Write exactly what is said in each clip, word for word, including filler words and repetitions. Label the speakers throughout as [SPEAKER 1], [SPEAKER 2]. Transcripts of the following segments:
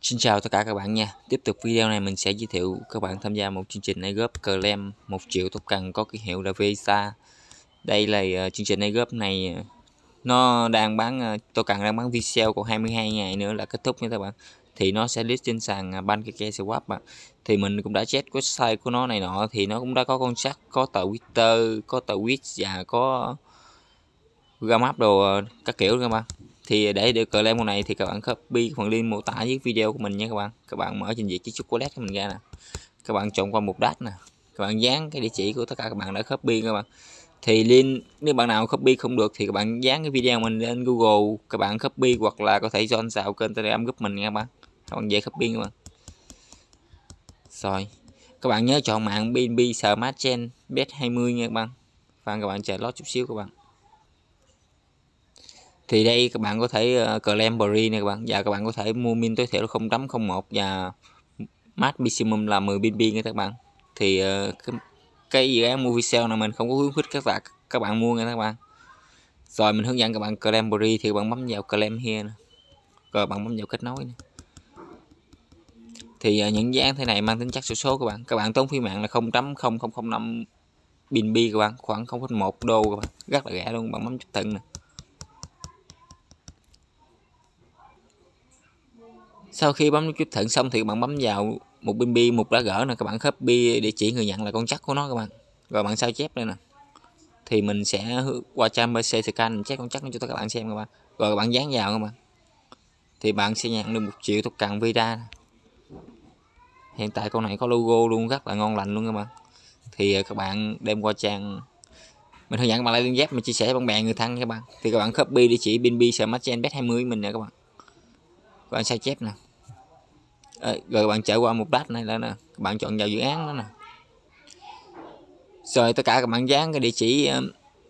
[SPEAKER 1] Xin chào tất cả các bạn nha. Tiếp tục video này mình sẽ giới thiệu các bạn tham gia một chương trình airdrop claim một triệu token có ký hiệu là Visa. Đây là uh, chương trình airdrop này uh, nó đang bán uh, token đang bán video còn hai mươi hai ngày nữa là kết thúc nha các bạn. Thì nó sẽ list trên sàn uh, PancakeSwap mà. Thì mình cũng đã check website của nó này nọ thì nó cũng đã có contract, có tờ Twitter, có tờ Wix và có Gamap đồ uh, các kiểu các bạn. Thì để được claim con này thì các bạn copy phần link mô tả dưới video của mình nha các bạn. Các bạn mở trình duyệt chiếc chocolate của mình ra nè, các bạn chọn qua mục dash nè, các bạn dán cái địa chỉ của tất cả các bạn đã copy các bạn. Thì link nếu bạn nào copy không được thì các bạn dán cái video mình lên Google, các bạn copy hoặc là có thể join vào kênh Telegram group mình nha các bạn. Các bạn dễ copy các bạn. Rồi các bạn nhớ chọn mạng bê en bê Smart Chain B E T hai mươi nha các bạn. Và các bạn chờ lót chút xíu các bạn. Thì đây các bạn có thể uh, claim free này các bạn, và các bạn có thể mua min tối thiểu là không chấm không một và max maximum là mười bê en bê nha các bạn. Thì uh, cái, cái dự án mua video này mình không có khuyến khích các bạn các bạn mua nha các bạn. Rồi mình hướng dẫn các bạn claim free thì các bạn bấm vào claim here nè. Rồi bạn bấm vào kết nối nè. Thì uh, những dự án thế này mang tính chất xổ số các bạn. Các bạn tốn phí mạng là không chấm không không không năm bê en bê các bạn, khoảng không phẩy một đô các bạn, rất là rẻ luôn. Bạn bấm chấp thuận nè. Sau khi bấm nút thuận xong thì bạn bấm vào một bê en bê, mục đã gỡ nè, các bạn copy địa chỉ người nhận là con chắc của nó các bạn. Rồi bạn sao chép đây nè. Thì mình sẽ qua trang pê xê scan mình check con chắc cho các bạn xem các bạn. Rồi các bạn dán vào các bạn. Thì bạn sẽ nhận được một triệu token Visa. Hiện tại con này có logo luôn, rất là ngon lành luôn các bạn. Thì các bạn đem qua trang mình hướng dẫn các bạn lại link ghép mình chia sẻ bạn bè người thân các bạn. Thì các bạn copy địa chỉ bê en bê Smart Chain B E T hai mươi mình nè các bạn. Các bạn sao chép nè. À, rồi bạn chạy qua một dash này là nè, các bạn chọn vào dự án đó nè. Rồi tất cả các bạn dán cái địa chỉ um...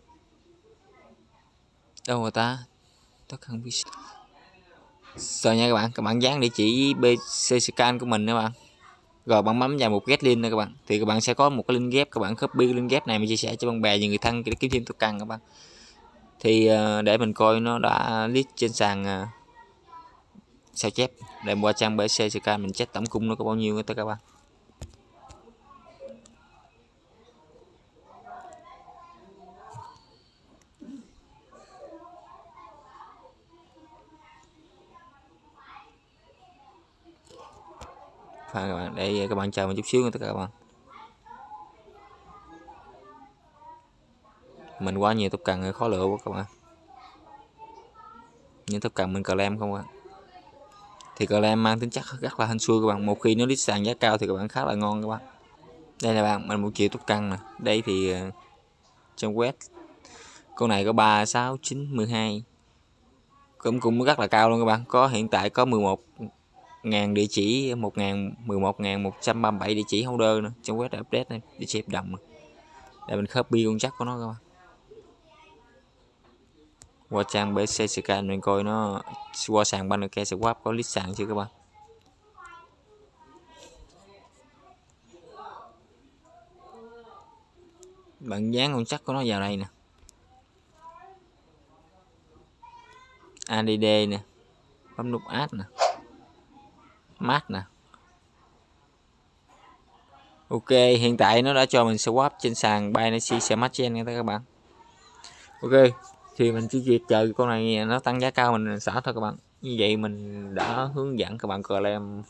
[SPEAKER 1] đâu rồi ta, tất cả rồi nha các bạn, các bạn dán địa chỉ pê xê scan của mình các bạn. Rồi bạn bấm vào một get link này các bạn, thì các bạn sẽ có một cái link ghép, các bạn copy link ghép này mình chia sẻ cho bạn bè và người thân để kiếm thêm token các bạn. Thì uh, để mình coi nó đã list trên sàn uh, sao chép, để qua trang pê xê scan mình check tổng cung nó có bao nhiêu hết các bạn. Và các bạn đây, các bạn chờ một chút xíu nữa tất cả các bạn. Mình quá nhiều token khó lựa quá các bạn. Những token mình claim không ạ. Thì claim mang tính chất rất là hên xui các bạn. Một khi nó list sàn giá cao thì các bạn khá là ngon các bạn. Đây là bạn mình một triệu token nè. Đây thì uh, trong web con này có ba sáu chín mười hai, cũng cũng rất là cao luôn các bạn. Có hiện tại có mười một ngàn địa chỉ, một ngàn mười một ngàn một trăm ba mươi bảy địa chỉ holder nữa. Trong web update này, địa chỉ hợp đồng. Để mình copy con chắc của nó các bạn. Qua trang pê xê scan mình coi nó qua sàn PancakeSwap có list sàn chưa các bạn. Bạn dán con chắc của nó vào đây nè, a đê đê nè, bấm nút add nè, mát nè. Ok, hiện tại nó đã cho mình swap trên sàn Binance Smart Chain nha các bạn. Ok, thì mình chỉ việc chờ con này nó tăng giá cao mình xả thôi các bạn. Như vậy mình đã hướng dẫn các bạn claim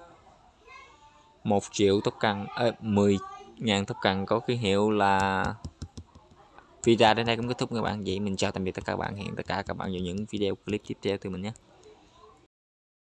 [SPEAKER 1] một triệu token, à, mười ngàn token có ký hiệu là Visa. Đến đây cũng kết thúc các bạn. Vậy mình chào tạm biệt tất cả các bạn, hẹn tất cả các bạn vào những video clip tiếp theo từ mình nhé.